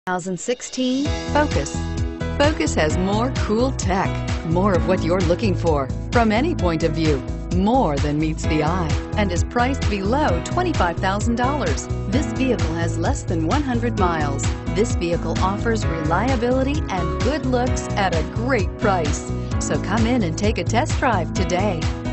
2016 Focus. Focus has more cool tech, more of what you're looking for from any point of view, more than meets the eye, and is priced below $25,000. This vehicle has less than 100 miles. This vehicle offers reliability and good looks at a great price. So come in and take a test drive today.